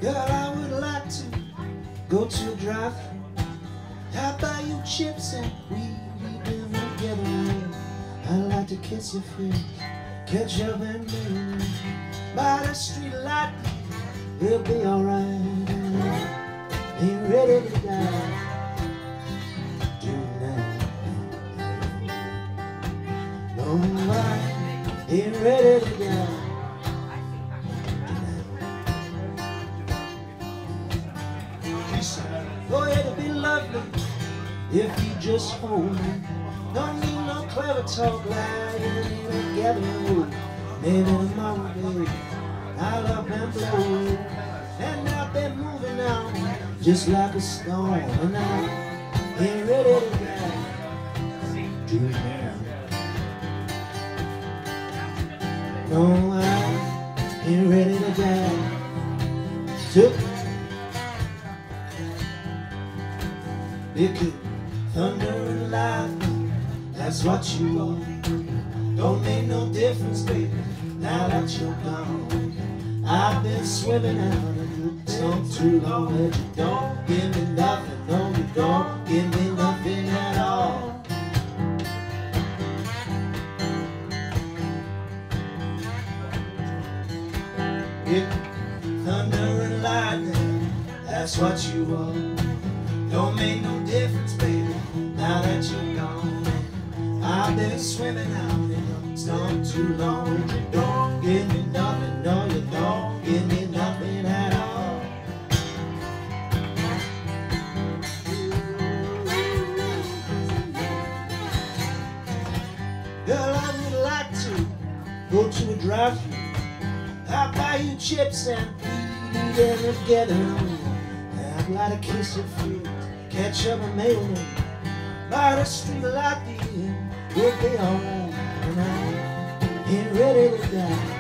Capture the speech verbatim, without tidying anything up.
Girl, I would like to go to a drive-thru. I'll buy you chips and we eat them together. I'd like to kiss your face, catch up and mayonnaise by the street light. We'll be alright. Ain't ready to die tonight. No, I ain't ready to die. Go ahead and be lovely if you just hold me. Don't need no clever talk like in together. Maybe tomorrow, baby, I'll up and blow. And I've been moving on just like a stone. And I ain't ready to die tonight. No, I ain't ready to die tonight. It could thunder and lightning, that's what you want. Don't make no difference, baby, now that you're gone. I've been swimming out in the storm too long that you don't give me nothing. No, you don't give me nothing at all. It could thunder and lightning, that's what you want. Don't make no difference, baby, now that you're gone. I've been swimming out in the storm too long. You don't give me nothing, no, you don't give me nothing at all. Girl, I would like to go to a drive-thru. I'll buy you chips and we eat them together. I'd like to kiss your feet, catch up and mayonnaise by the street light, dear. We'll be alright, and I ain't ready to die.